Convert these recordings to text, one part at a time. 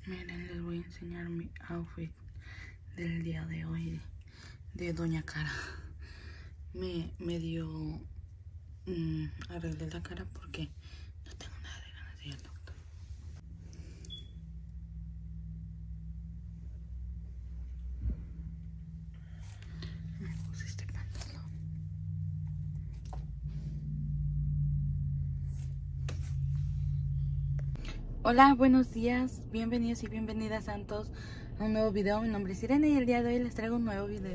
Miren, les voy a enseñar mi outfit del día de hoy de Doña Cara. Me dio arreglé la cara porque no tengo nada de ganas de ir al doctor. Me puse este pantalón. Hola, buenos días, bienvenidos y bienvenidas Santos a un nuevo video. Mi nombre es Irene y el día de hoy les traigo un nuevo video.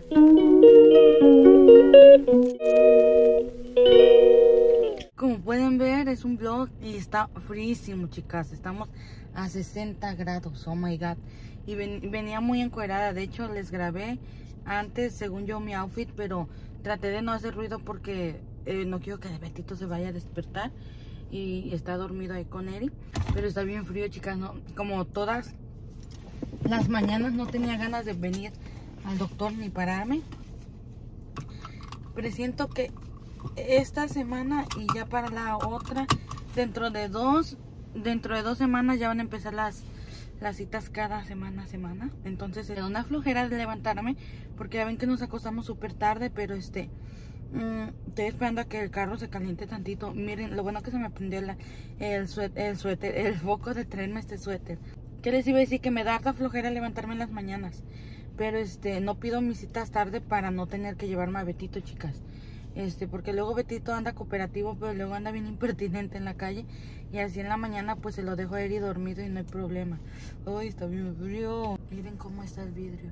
Como pueden ver, es un vlog y está frísimo, chicas. Estamos a 60 grados, oh my god. Y venía muy encuerada. De hecho, les grabé antes, según yo, mi outfit, pero traté de no hacer ruido porque no quiero que el Betito se vaya a despertar. Y está dormido ahí con Eri. Pero está bien frío, chicas, ¿no? Como todas las mañanas no tenía ganas de venir al doctor ni pararme. Presiento que esta semana y ya para la otra, dentro de dos semanas ya van a empezar las citas cada semana. Entonces era una flojera de levantarme porque ya ven que nos acostamos súper tarde, pero estoy esperando a que el carro se caliente tantito. Miren, lo bueno que se me prendió el foco de traerme este suéter. ¿Qué les iba a decir? Que me da harta flojera levantarme en las mañanas, pero no pido mis citas tarde para no tener que llevarme a Betito, chicas. Porque luego Betito anda cooperativo, pero luego anda bien impertinente en la calle. Y así en la mañana pues se lo dejo ir y dormido y no hay problema. Uy, está bien frío. Miren cómo está el vidrio.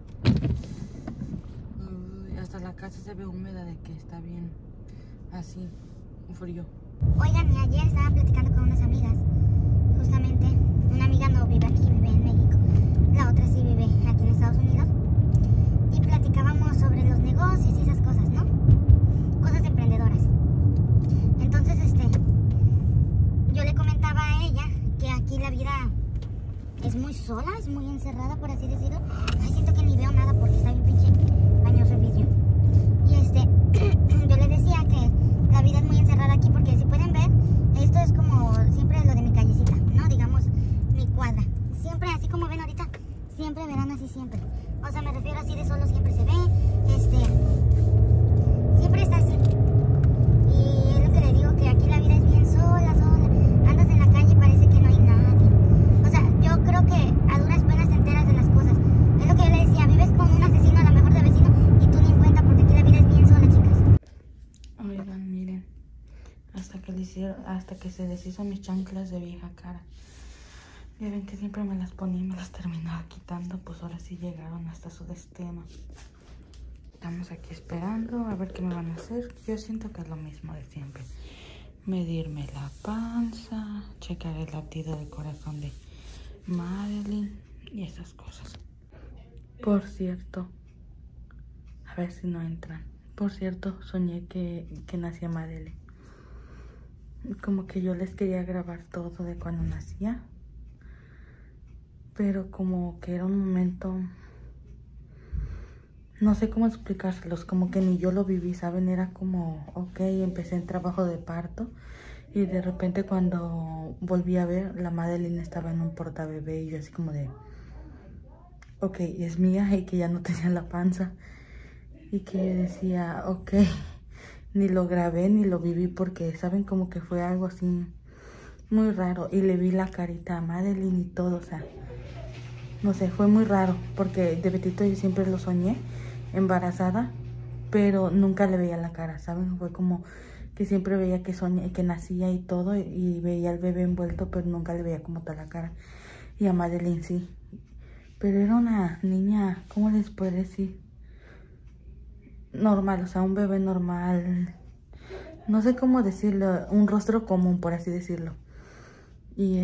Uy, hasta la casa se ve húmeda de que está bien así, frío. Oigan, y ayer estaba platicando con unas amigas. Justamente, una amiga no vive aquí, vive en México. La otra sí vive aquí en Estados Unidos. Y platicábamos sobre los negocios y esas cosas, ¿no? Cosas emprendedoras. Entonces, yo le comentaba a ella que aquí la vida es muy sola, es muy encerrada, por así decirlo. Ay, siento que ni veo nada porque está bien pinche bañoso el vidrio. Y yo le decía que la vida es muy encerrada aquí porque si pueden ver, esto es como siempre lo de mi callecita, ¿no? Digamos, mi cuadra. Siempre así como ven ahorita, siempre verán así siempre. O sea, me refiero así de solo siempre se ve, siempre está así. Y es lo que le digo, que aquí la vida es bien sola. Andas en la calle y parece que no hay nadie. O sea, yo creo que a duras penas te enteras de las cosas. Es lo que yo le decía, vives con un asesino a lo mejor de vecino y tú ni en cuenta porque aquí la vida es bien sola, chicas. Oigan, miren, hasta que se deshizo mis chanclas de vieja cara. Ya ven que siempre me las ponía y me las terminaba quitando, pues ahora sí llegaron hasta su destino. Estamos aquí esperando a ver qué me van a hacer. Yo siento que es lo mismo de siempre. Medirme la panza, checar el latido del corazón de Madeline y esas cosas. Por cierto, a ver si no entran. Por cierto, soñé que nacía Madeline. Como que yo les quería grabar todo de cuando nacía. Pero como que era un momento, no sé cómo explicárselos, como que ni yo lo viví, ¿saben? Era como, ok, empecé en trabajo de parto y de repente cuando volví a ver, la Madeline estaba en un portabebé y yo así como de, ok, es mía, y que ya no tenía la panza y que yo decía, ok, ni lo grabé ni lo viví porque, ¿saben? Como que fue algo así muy raro y le vi la carita a Madeline y todo, o sea, no sé, fue muy raro porque de Betito yo siempre lo soñé embarazada, pero nunca le veía la cara, ¿saben? Fue como que siempre veía que soñé, que nacía y todo, y veía al bebé envuelto, pero nunca le veía como tal la cara. Y a Madeline sí. Pero era una niña, ¿cómo les puedo decir? Normal, o sea, un bebé normal. No sé cómo decirlo, un rostro común, por así decirlo. Y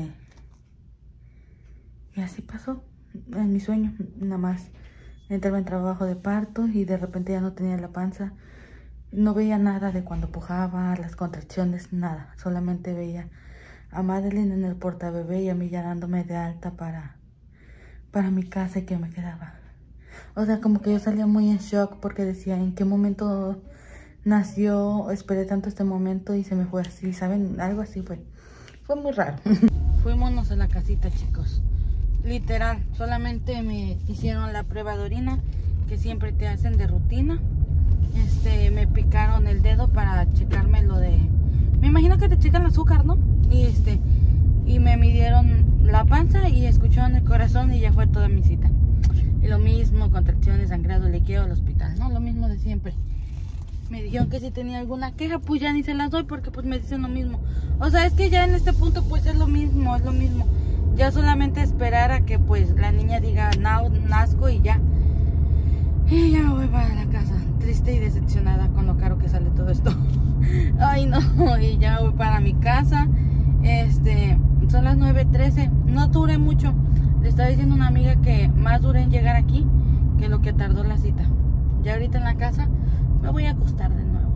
y así pasó en mi sueño, nada más. Entraba en trabajo de parto y de repente ya no tenía la panza. No veía nada de cuando pujaba, las contracciones, nada. Solamente veía a Madeline en el portabebé y a mí ya dándome de alta para mi casa y que me quedaba. O sea, como que yo salía muy en shock porque decía, ¿en qué momento nació? Esperé tanto este momento y se me fue así, ¿saben? Algo así fue. Fue muy raro. Fuímonos a la casita, chicos. Literal, solamente me hicieron la prueba de orina que siempre te hacen de rutina. Me picaron el dedo para checarme lo de... Me imagino que te checan el azúcar, ¿no? Y me midieron la panza y escucharon el corazón y ya fue toda mi cita. Y lo mismo, contracciones, sangrado, liqueo al hospital, ¿no? Lo mismo de siempre. Me dijeron que si tenía alguna queja, pues ya ni se las doy porque pues me dicen lo mismo. O sea, es que ya en este punto pues es lo mismo, Ya solamente esperar a que pues la niña diga nazco y ya. Y ya me voy para la casa, triste y decepcionada con lo caro que sale todo esto. Ay no, y ya voy para mi casa. Son las 9:13, no duré mucho. Le estaba diciendo a una amiga que más duré en llegar aquí que lo que tardó la cita. Ya ahorita en la casa me voy a acostar de nuevo.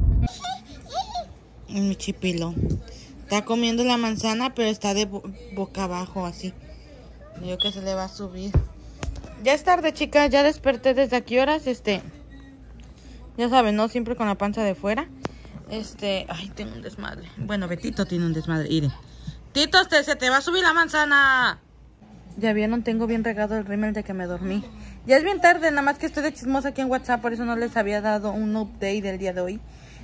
Mi chipilo está comiendo la manzana, pero está de boca abajo así. Digo que se le va a subir. Ya es tarde, chicas, ya desperté. ¿Desde aquí horas? Ya saben, ¿no? Siempre con la panza de fuera. Ay, tengo un desmadre. Bueno, Betito tiene un desmadre, miren. Tito, se te va a subir la manzana. Ya vieron, tengo bien regado el rímel de que me dormí. Ya es bien tarde, nada más que estoy de chismosa aquí en WhatsApp, por eso no les había dado un update del día de hoy.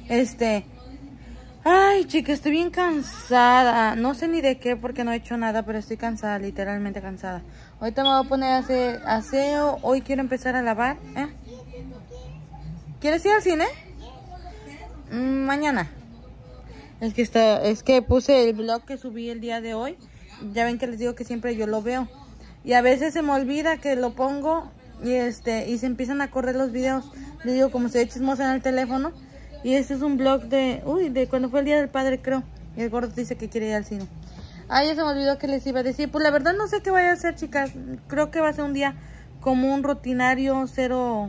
Ay, chicas, estoy bien cansada. No sé ni de qué porque no he hecho nada, pero estoy cansada, literalmente cansada. Ahorita me voy a poner a hacer aseo. Hoy quiero empezar a lavar. ¿Quieres ir al cine? Mañana. Es que puse el vlog que subí el día de hoy. Ya ven que les digo que siempre yo lo veo. Y a veces se me olvida que lo pongo y se empiezan a correr los videos. Les digo, como se ve chismosa en el teléfono. Y este es un vlog de cuando fue el día del padre, creo. Y el gordo dice que quiere ir al cine. Ay, ya se me olvidó que les iba a decir. Pues la verdad no sé qué vaya a hacer, chicas. Creo que va a ser un día como un rutinario, cero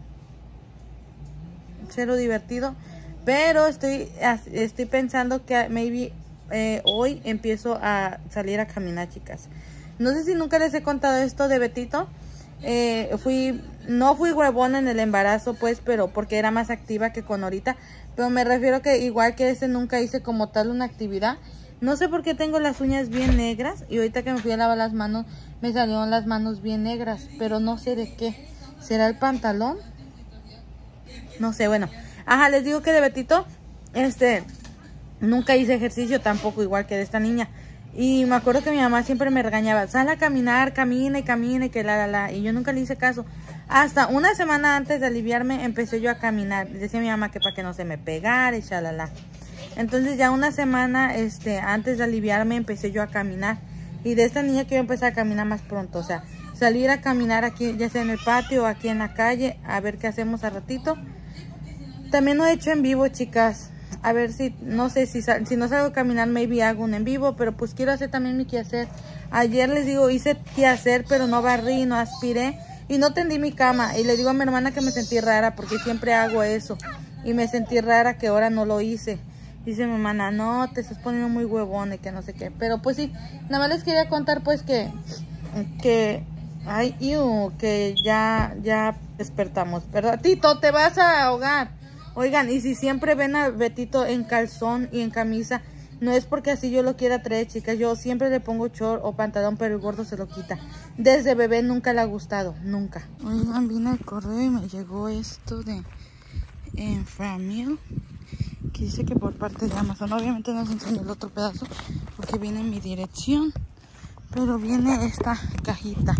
divertido. Pero estoy pensando que maybe hoy empiezo a salir a caminar, chicas. No sé si nunca les he contado esto de Betito. No fui huevona en el embarazo, pues, pero porque era más activa que con ahorita. Pero me refiero que igual que nunca hice como tal una actividad. No sé por qué tengo las uñas bien negras. Y ahorita que me fui a lavar las manos, me salieron las manos bien negras. Pero no sé de qué. ¿Será el pantalón? No sé, bueno. Ajá, les digo que de Betito, nunca hice ejercicio tampoco, igual que de esta niña. Y me acuerdo que mi mamá siempre me regañaba, sal a caminar, camina y que y yo nunca le hice caso. Hasta una semana antes de aliviarme empecé yo a caminar. Decía mi mamá que para que no se me pegara y shalala. Entonces ya una semana antes de aliviarme empecé yo a caminar. Y de esta niña quiero empezar a caminar más pronto, o sea, salir a caminar aquí, ya sea en el patio o aquí en la calle, a ver qué hacemos a ratito. También lo he hecho en vivo, chicas. A ver si, no sé, si no salgo a caminar, maybe hago un en vivo. Pero pues quiero hacer también mi quehacer. Ayer les digo, hice quehacer, pero no barrí, no aspiré. Y no tendí mi cama. Y le digo a mi hermana que me sentí rara, porque siempre hago eso. Y me sentí rara que ahora no lo hice. Dice mi hermana, no, te estás poniendo muy huevón y que no sé qué. Pero pues sí, nada más les quería contar pues que ya despertamos, ¿verdad? Tito, te vas a ahogar. Oigan, y si siempre ven a Betito en calzón y en camisa, no es porque así yo lo quiera traer, chicas. Yo siempre le pongo short o pantalón, pero el gordo se lo quita. Desde bebé nunca le ha gustado, nunca. Oigan, vine al correo y me llegó esto de Enframil, que dice que por parte de Amazon. Obviamente no les enseño el otro pedazo porque viene en mi dirección, pero viene esta cajita.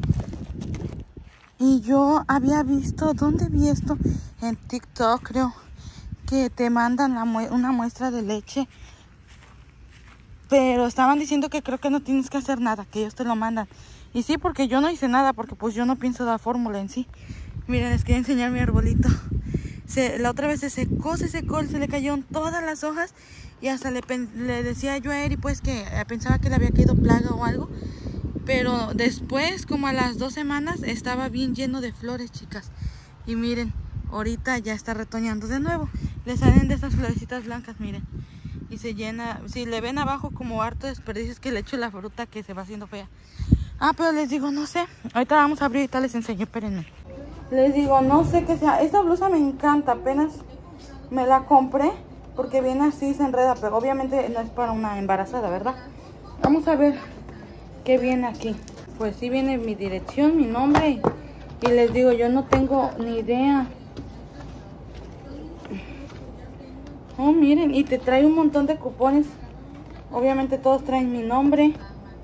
Y yo había visto, ¿dónde vi esto? En TikTok, creo, que te mandan una muestra de leche, pero estaban diciendo que creo que no tienes que hacer nada, que ellos te lo mandan. Y sí, porque yo no hice nada, porque pues yo no pienso dar fórmula en sí. Miren, les quería enseñar mi arbolito. La otra vez se secó, se le cayeron todas las hojas. Y hasta le decía yo a Eri pues que pensaba que le había caído plaga o algo. Pero después, como a las 2 semanas, estaba bien lleno de flores, chicas. Y miren, ahorita ya está retoñando de nuevo. Le salen de estas florecitas blancas, miren. Y se llena, si le ven abajo como harto desperdicio, es que le echo la fruta que se va haciendo fea. Ah, pero les digo, no sé. Ahorita vamos a abrir y tal, les enseño, espérenme. Les digo, no sé qué sea. Esta blusa me encanta, apenas me la compré porque viene así, se enreda. Pero obviamente no es para una embarazada, ¿verdad? Vamos a ver qué viene aquí. pues sí viene mi dirección, mi nombre. Y les digo, yo no tengo ni idea. Oh, miren, y te trae un montón de cupones. Obviamente todos traen mi nombre.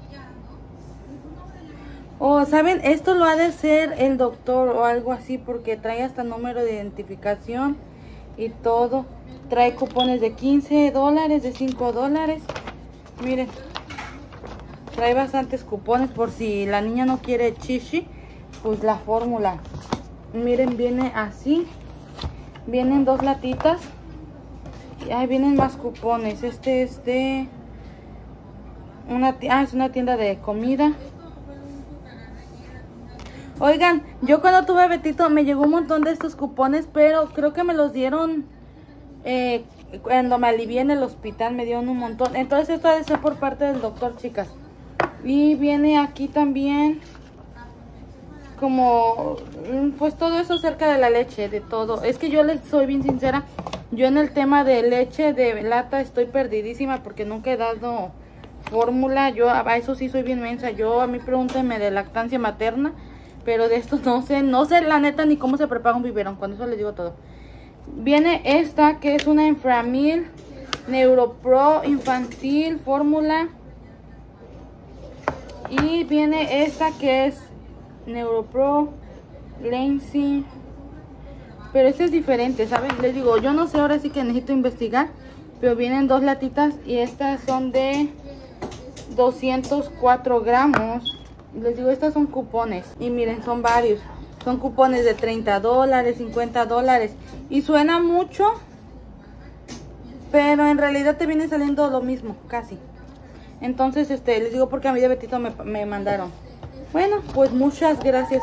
Oh, ¿saben? Esto lo ha de ser el doctor o algo así, porque trae hasta número de identificación y todo. Trae cupones de $15, de $5. Miren, trae bastantes cupones por si la niña no quiere chichi, pues la fórmula. Miren, viene así. Vienen 2 latitas. Y ahí vienen más cupones. Este es de es una tienda de comida. Oigan, yo cuando tuve a Betito me llegó un montón de estos cupones, pero creo que me los dieron cuando me alivié en el hospital, me dieron un montón. Entonces esto debe ser por parte del doctor, chicas. Y viene aquí también como pues todo eso acerca de la leche, de todo. Es que yo les soy bien sincera, yo en el tema de leche de lata estoy perdidísima porque nunca he dado fórmula. Yo a eso sí soy bien mensa. A mí pregúntenme de lactancia materna, pero de esto no sé la neta ni cómo se prepara un biberón. Con eso les digo todo. Viene esta que es una Enframil Neuropro infantil fórmula. Y viene esta que es Neuropro Lancing. Pero este es diferente, ¿saben? Les digo, yo no sé, ahora sí que necesito investigar. Pero vienen 2 latitas y estas son de 204 gramos. Les digo, estas son cupones. Y miren, son varios. Son cupones de $30, $50. Y suena mucho, pero en realidad te viene saliendo lo mismo, casi. Entonces, les digo porque a mí de Betito me mandaron. Bueno, pues muchas gracias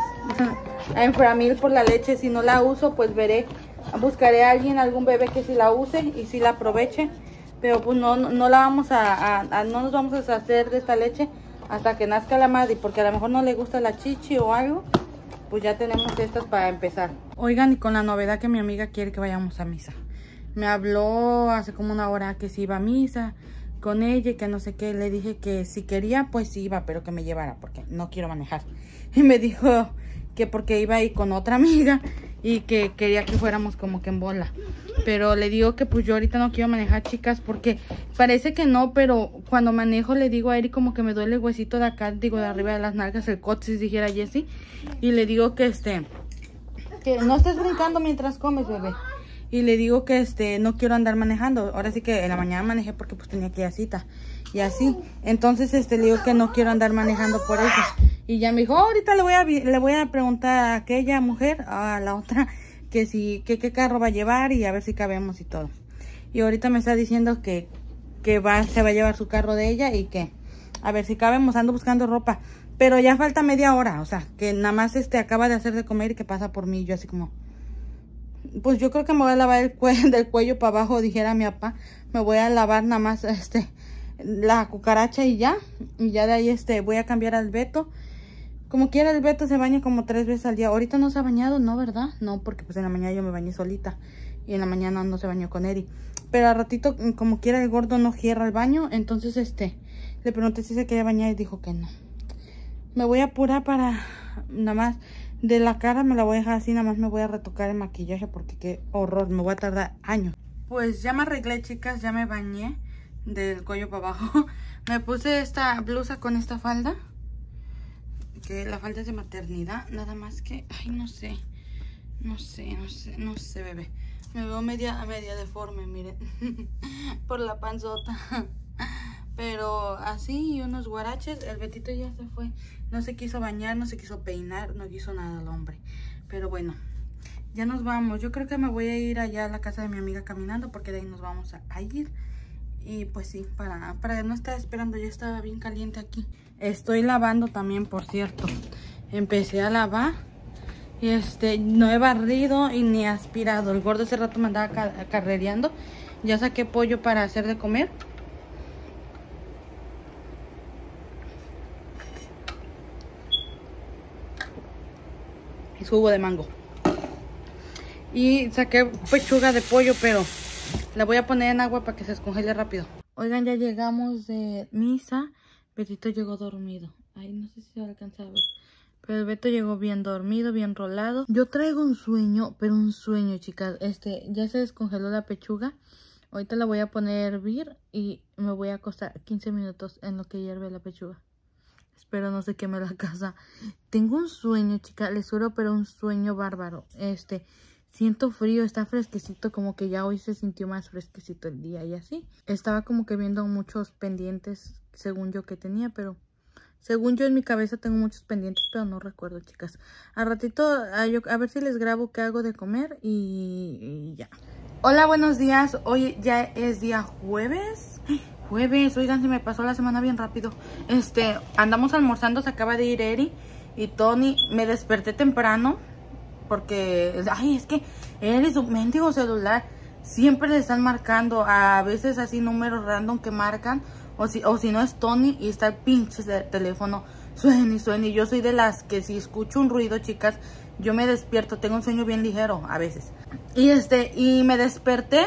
a Enframil por la leche. Si no la uso, pues buscaré a algún bebé que sí la use y sí la aproveche. Pero pues no la vamos no nos vamos a deshacer de esta leche hasta que nazca la madre, porque a lo mejor no le gusta la chichi o algo. Pues ya tenemos estas para empezar. Oigan, y con la novedad que mi amiga quiere que vayamos a misa. Me habló hace como una hora que si iba a misa con ella y que no sé qué. Le dije que si quería, pues sí iba, pero que me llevara porque no quiero manejar. Y me dijo que porque iba a ir con otra amiga y que quería que fuéramos como que en bola. Pero le digo que pues yo ahorita no quiero manejar, chicas, porque parece que no, pero cuando manejo le digo a Eri como que me duele el huesito de acá, digo de arriba de las nalgas, el coxis, dijera Jessie. Y le digo que que no estés brincando mientras comes, bebé. Y le digo que no quiero andar manejando. Ahora sí que en la mañana manejé porque pues tenía que ir a cita. Y así. Entonces le digo que no quiero andar manejando por eso. Y ya me dijo, ahorita le voy a preguntar a aquella mujer, a la otra, que qué carro va a llevar y a ver si cabemos y todo. Y ahorita me está diciendo que se va a llevar su carro de ella y que a ver si cabemos. Ando buscando ropa. Pero ya falta media hora, o sea, que nada más acaba de hacer de comer y que pasa por mí. Y yo así como, pues yo creo que me voy a lavar del cuello para abajo, dijera mi papá. Me voy a lavar nada más la cucaracha y ya. Y ya de ahí voy a cambiar al Beto. Como quiera el Beto se baña como 3 veces al día. Ahorita no se ha bañado, ¿no? ¿Verdad? No, porque pues en la mañana yo me bañé solita. Y en la mañana no se bañó con Eri. Pero al ratito, como quiera, el gordo no cierra el baño. Entonces le pregunté si se quería bañar y dijo que no. Me voy a apurar para nada más de la cara, me la voy a dejar así, nada más me voy a retocar el maquillaje porque qué horror, me voy a tardar años. Pues ya me arreglé, chicas, ya me bañé del cuello para abajo. Me puse esta blusa con esta falda, que la falda es de maternidad, nada más que, ay, no sé, bebé. Me veo media deforme, miren, por la panzota. Pero así, y unos guaraches. El Betito ya se fue. No se quiso bañar, no se quiso peinar, no quiso nada el hombre. Pero bueno, ya nos vamos. Yo creo que me voy a ir allá a la casa de mi amiga caminando, porque de ahí nos vamos a ir. Y pues sí, para no estar esperando. Ya estaba bien caliente aquí. Estoy lavando también, por cierto. Empecé a lavar. Y no he barrido y ni aspirado. El gordo ese rato me andaba carrereando. Ya saqué pollo para hacer de comer. Jugo de mango. Y saqué pechuga de pollo, pero la voy a poner en agua para que se descongele rápido. Oigan, ya llegamos de misa. Betito llegó dormido. Ay, no sé si se alcanza a ver. Pero el Beto llegó bien dormido, bien rolado. Yo traigo un sueño, pero un sueño, chicas. Ya se descongeló la pechuga. Ahorita la voy a poner a hervir y me voy a acostar 15 minutos en lo que hierve la pechuga. Espero no se queme la casa. Tengo un sueño, chicas, les juro, pero un sueño bárbaro. Siento frío, está fresquecito, como que ya hoy se sintió más fresquecito el día y así. Estaba como que viendo muchos pendientes, según yo que tenía, pero... Según yo en mi cabeza tengo muchos pendientes, pero no recuerdo, chicas. Al ratito, a ver si les grabo qué hago de comer y ya. Hola, buenos días. Hoy ya es día jueves. Jueves, oigan, se me pasó la semana bien rápido. Andamos almorzando, se acaba de ir Eri y Tony. Me desperté temprano porque, ay, es que Eri, su mendigo celular, siempre le están marcando. A veces así números random que marcan. O si no es Tony y está el pinche teléfono, suena y suena. Y yo soy de las que si escucho un ruido, chicas, yo me despierto. Tengo un sueño bien ligero a veces. Y me desperté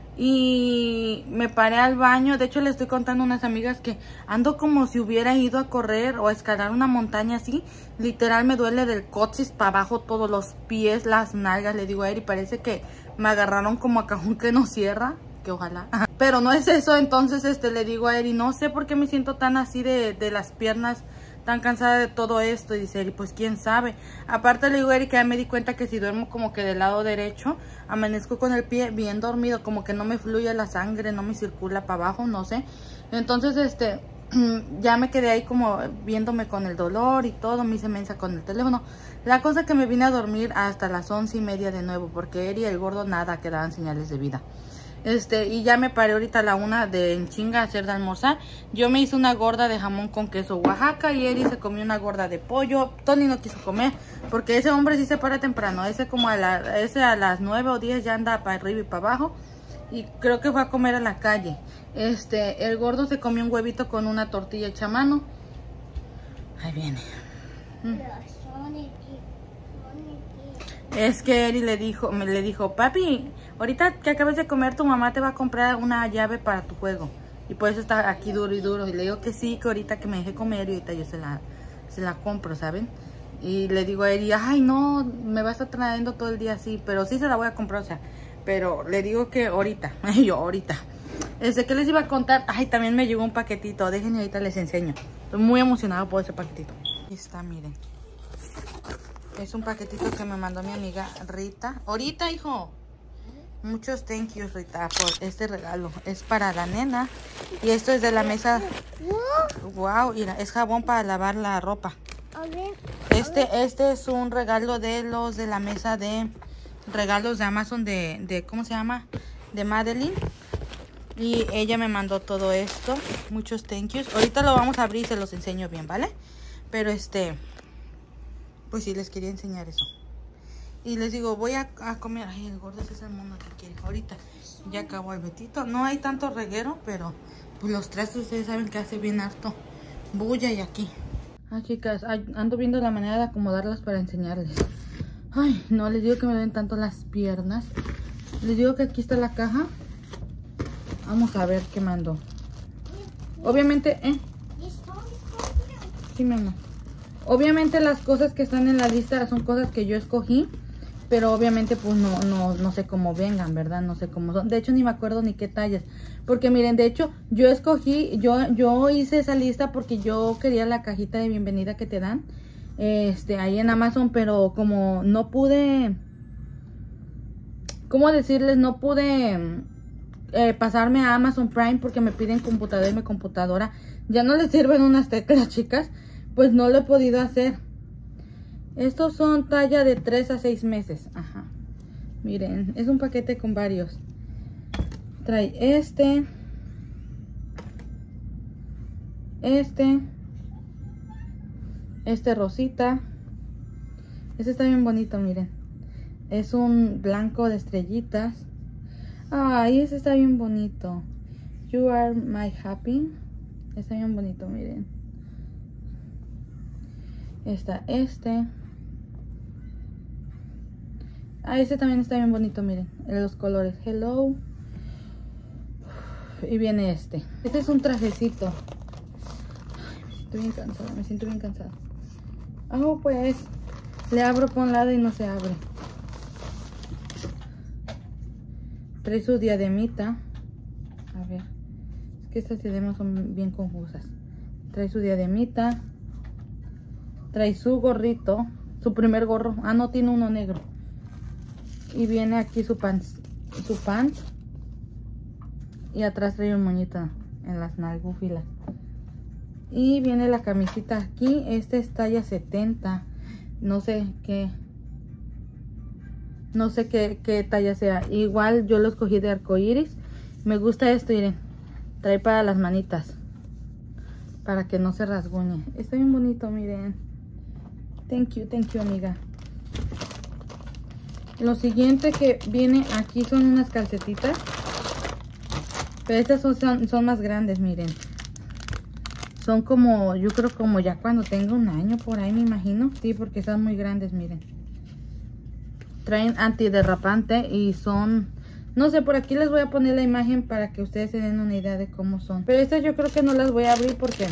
y me paré al baño. De hecho, le estoy contando a unas amigas que ando como si hubiera ido a correr o a escalar una montaña así. Literal me duele del coxis para abajo, todos los pies, las nalgas. Le digo a Eri, parece que me agarraron como a cajón que no cierra. Que ojalá, pero no es eso. Entonces le digo a Eri, no sé por qué me siento tan así de las piernas, tan cansada de todo esto. Y dice Eri, pues quién sabe. Aparte le digo a Eri que ya me di cuenta que si duermo como que del lado derecho, amanezco con el pie bien dormido, como que no me fluye la sangre, no me circula para abajo, no sé. Entonces ya me quedé ahí como viéndome con el dolor y todo, me hice mensa con el teléfono. La cosa que me vine a dormir hasta las 11:30 de nuevo, porque Eri y el gordo nada, que daban señales de vida. Y ya me paré ahorita a la 1 de en chinga a hacer de almorzar. Yo me hice una gorda de jamón con queso Oaxaca y Eri se comió una gorda de pollo. Tony no quiso comer porque ese hombre sí se para temprano. Ese a las 9 o 10 ya anda para arriba y para abajo. Y creo que fue a comer a la calle. El gordo se comió un huevito con una tortilla hecha a mano. Ahí viene. Es que Eri le dijo, papi, ahorita que acabas de comer, tu mamá te va a comprar una llave para tu juego. Y por eso está aquí duro y duro. Y le digo que sí, que ahorita que me deje comer y ahorita yo se la compro, ¿saben? Y le digo a Eri, ay no, me va a estar trayendo todo el día así, pero sí se la voy a comprar, o sea. Pero le digo que ahorita, yo ahorita. ¿Qué les iba a contar? Ay, también me llegó un paquetito, déjenme ahorita les enseño. Estoy muy emocionado por ese paquetito. Aquí está, miren. Es un paquetito que me mandó mi amiga Rita. Ahorita, hijo. Muchos thank yous, Rita, por este regalo. Es para la nena. Y esto es de la mesa. Wow, mira, es jabón para lavar la ropa. Este es un regalo de los de la mesa de regalos de Amazon de ¿cómo se llama? De Madeline. Y ella me mandó todo esto. Muchos thank yous. Ahorita lo vamos a abrir y se los enseño bien, ¿vale? Pero pues sí, les quería enseñar eso. Y les digo, voy a comer. Ay, el gordo ese es el mono que quiere. Ahorita ya acabó el Betito. No hay tanto reguero, pero pues los trastos ustedes saben que hace bien harto bulla y aquí. Ay, chicas, ando viendo la manera de acomodarlas para enseñarles. Ay, no, les digo que me duelen tanto las piernas. Les digo que aquí está la caja. Vamos a ver qué mandó. Obviamente, sí, mi amor. Obviamente las cosas que están en la lista son cosas que yo escogí, pero obviamente pues no sé cómo vengan, ¿verdad? No sé cómo son. De hecho ni me acuerdo ni qué tallas, porque miren, de hecho yo escogí, yo hice esa lista porque yo quería la cajita de bienvenida que te dan ahí en Amazon, pero como no pude, ¿cómo decirles? No pude pasarme a Amazon Prime porque me piden computadora y mi computadora ya no les sirven unas teclas, chicas. Pues no lo he podido hacer. Estos son talla de 3 a 6 meses. Ajá. Miren, es un paquete con varios. Trae este rosita. Este está bien bonito, miren. Es un blanco de estrellitas. Ay, ese está bien bonito. You are my happy. Está bien bonito, miren. Está este también está bien bonito, miren, los colores. Hello. Y viene este es un trajecito. Estoy bien cansada, me siento bien cansada. Ah, pues le abro por un lado y no se abre. Trae su diademita. A ver, es que estas diademas son bien confusas. Trae su diademita. Trae su gorrito. Su primer gorro. Ah, no, tiene uno negro. Y viene aquí su pants. Y atrás trae un moñito en las nalgúfilas. Y viene la camisita aquí. Este es talla 70. No sé qué talla sea. Igual yo lo escogí de arcoíris. Me gusta esto, miren. Trae para las manitas, para que no se rasguñe. Está bien bonito, miren. Thank you, amiga. Lo siguiente que viene aquí son unas calcetitas. Pero estas son más grandes, miren. Son como, yo creo como ya cuando tenga un año por ahí, me imagino. Sí, porque están muy grandes, miren. Traen antiderrapante y son... No sé, por aquí les voy a poner la imagen para que ustedes se den una idea de cómo son. Pero estas yo creo que no las voy a abrir porque...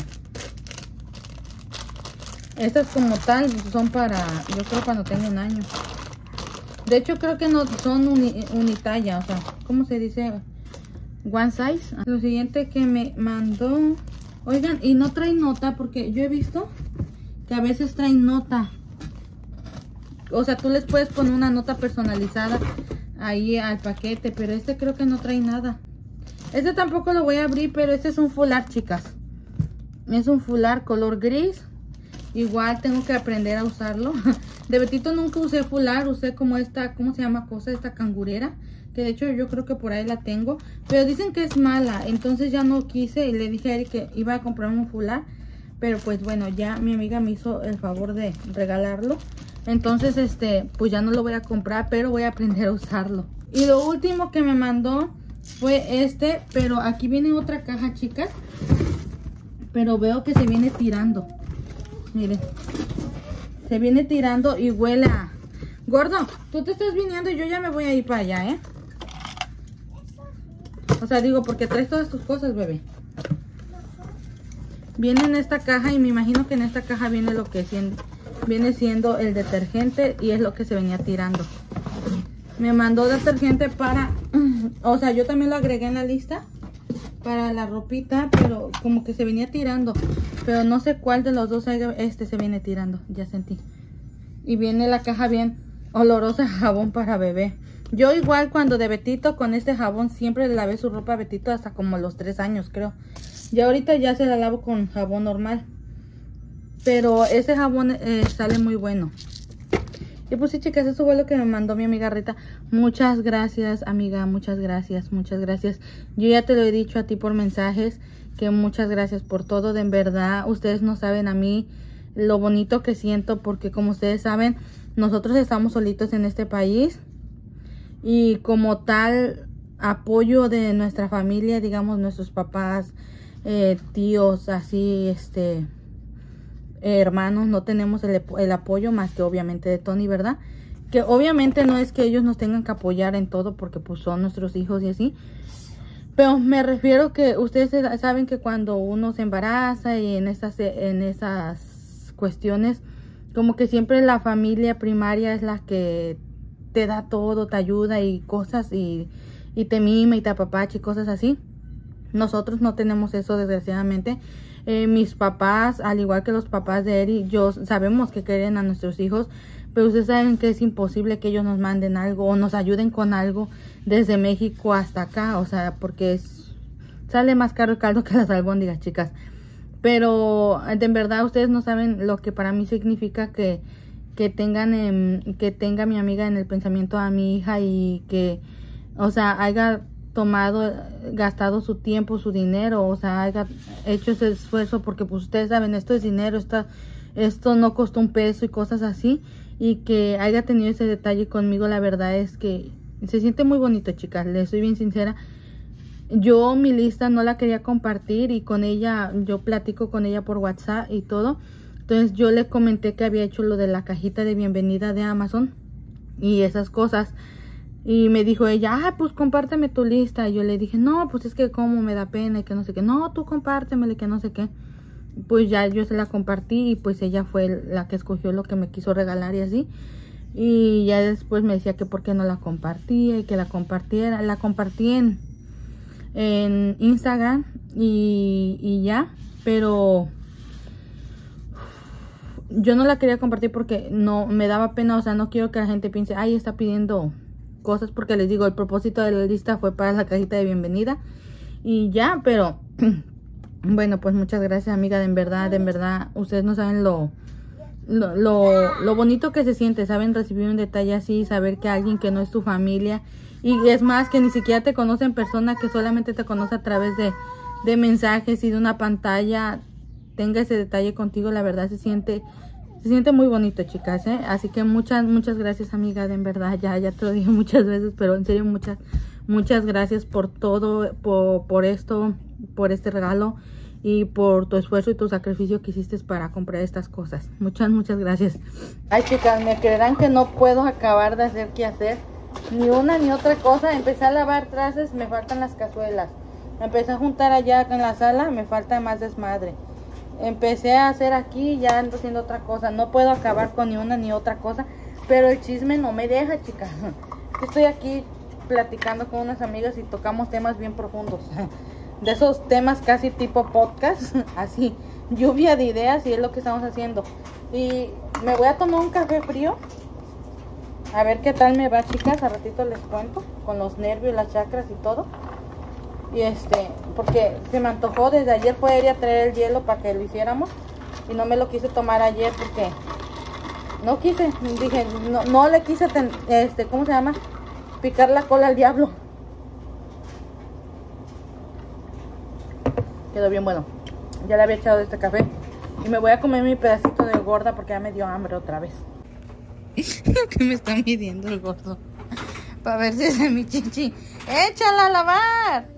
Estas como tal son para, yo creo, cuando tenga un año. De hecho creo que no son unitalla, o sea, ¿cómo se dice? One size. Lo siguiente que me mandó... Oigan, y no trae nota porque yo he visto que a veces traen nota. O sea, tú les puedes poner una nota personalizada ahí al paquete, pero este creo que no trae nada. Este tampoco lo voy a abrir, pero este es un fular, chicas. Es un fular color gris. Igual tengo que aprender a usarlo. De Betito nunca usé fular, usé como esta, ¿cómo se llama? Esta cangurera. Que de hecho yo creo que por ahí la tengo. Pero dicen que es mala, entonces ya no quise. Y le dije a Eric que iba a comprarme un fular. Pero pues bueno, ya mi amiga me hizo el favor de regalarlo. Entonces pues ya no lo voy a comprar, pero voy a aprender a usarlo. Y lo último que me mandó fue pero aquí viene otra caja, chicas. Pero veo que se viene tirando. Miren, se viene tirando y huele a... Gordo, tú te estás viniendo y yo ya me voy a ir para allá, O sea, digo, porque traes todas tus cosas, bebé. Viene en esta caja y me imagino que en esta caja viene lo que viene siendo el detergente y es lo que se venía tirando. Me mandó detergente para... O sea, yo también lo agregué en la lista para la ropita, pero como que se venía tirando. Pero no sé cuál de los dos se viene tirando, ya sentí. Y viene la caja bien olorosa, jabón para bebé. Yo igual cuando de Betito con este jabón siempre le lavé su ropa a Betito hasta como los 3 años, creo. Y ahorita ya se la lavo con jabón normal. Pero ese jabón sale muy bueno. Y pues sí, chicas, eso fue lo que me mandó mi amiga Rita. Muchas gracias, amiga, muchas gracias, muchas gracias. Yo ya te lo he dicho a ti por mensajes, que muchas gracias por todo. De verdad, ustedes no saben a mí lo bonito que siento, porque como ustedes saben, nosotros estamos solitos en este país. Y como tal, apoyo de nuestra familia, digamos, nuestros papás, tíos, así, hermanos, no tenemos el apoyo más que obviamente de Tony, ¿verdad? Que obviamente no es que ellos nos tengan que apoyar en todo porque pues son nuestros hijos y así. Pero me refiero que ustedes saben que cuando uno se embaraza y en esas cuestiones, como que siempre la familia primaria es la que te da todo, te ayuda y cosas y te mima y te apapacha y cosas así. Nosotros no tenemos eso, desgraciadamente. Mis papás, al igual que los papás de Eri, sabemos que quieren a nuestros hijos, pero ustedes saben que es imposible que ellos nos manden algo o nos ayuden con algo desde México hasta acá, o sea, porque sale más caro el caldo que las albóndigas, chicas. Pero de verdad ustedes no saben lo que para mí significa que tenga mi amiga en el pensamiento a mi hija y que, o sea, haya gastado su tiempo, su dinero, o sea, haya hecho ese esfuerzo, porque pues ustedes saben, esto es dinero, esto no costó un peso y cosas así, y que haya tenido ese detalle conmigo, la verdad es que se siente muy bonito, chicas, les soy bien sincera. Yo mi lista no la quería compartir y con ella, yo platico con ella por WhatsApp y todo, entonces yo le comenté que había hecho lo de la cajita de bienvenida de Amazon y esas cosas. Y me dijo ella, pues compárteme tu lista. Y yo le dije, no, pues es que como me da pena y que no sé qué. No, tú compártemele, que no sé qué. pues ya yo se la compartí y pues ella fue la que escogió lo que me quiso regalar y así. Y ya después me decía que por qué no la compartía y que la compartiera. La compartí en Instagram y ya, pero yo no la quería compartir porque no me daba pena, o sea, no quiero que la gente piense, ay, está pidiendo cosas, porque les digo, el propósito de la lista fue para la cajita de bienvenida y ya, pero bueno, pues muchas gracias, amiga, de verdad, ustedes no saben lo bonito que se siente, saben, recibir un detalle así, saber que alguien que no es tu familia, y es más, que ni siquiera te conoce en persona, que solamente te conoce a través de mensajes y de una pantalla, tenga ese detalle contigo, la verdad se siente muy bonito, chicas, ¿eh? Así que muchas gracias, amiga, de verdad, ya te lo dije muchas veces, pero en serio, muchas gracias por todo, por esto, por este regalo y por tu esfuerzo y tu sacrificio que hiciste para comprar estas cosas. Muchas gracias. Ay, chicas, me creerán que no puedo acabar de hacer qué hacer, ni una ni otra cosa. Empecé a lavar trastes, me faltan las cazuelas. Empecé a juntar allá en la sala, me falta más desmadre. Empecé a hacer aquí, ya ando haciendo otra cosa. No puedo acabar con ni una ni otra cosa, pero el chisme no me deja, chicas. Estoy aquí platicando con unas amigas y tocamos temas bien profundos. De esos temas casi tipo podcast, así, lluvia de ideas, y es lo que estamos haciendo. Y me voy a tomar un café frío, a ver qué tal me va, chicas. A ratito les cuento, con los nervios, las chakras y todo. Y porque se me antojó, desde ayer fue ir a traer el hielo para que lo hiciéramos, y no me lo quise tomar ayer porque no quise, dije, no le quise, ¿cómo se llama? Picar la cola al diablo. Quedó bien bueno. Ya le había echado de este café y me voy a comer mi pedacito de gorda porque ya me dio hambre otra vez. Que me está midiendo el gordo para ver si es de mi chichi. ¡Échala a lavar!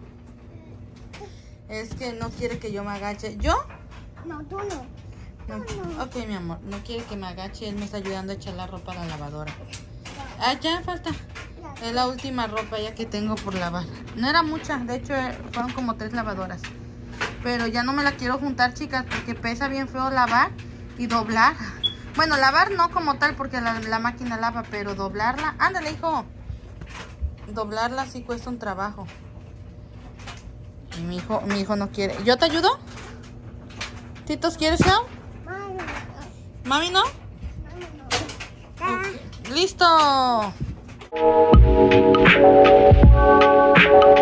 Es que no quiere que yo me agache. ¿Yo? No, tú no. Ok, mi amor, no quiere que me agache. Él me está ayudando a echar la ropa a la lavadora. Ah, ya falta. Es la última ropa ya que tengo por lavar. No era mucha, de hecho fueron como 3 lavadoras. Pero ya no me la quiero juntar, chicas, porque pesa bien feo lavar y doblar. Bueno, lavar no como tal porque la máquina lava, pero doblarla. Ándale, hijo. Doblarla sí cuesta un trabajo. Y mi hijo no quiere. ¿Yo te ayudo? ¿Titos, quieres help? ¿Mami no? Okay. ¡Listo!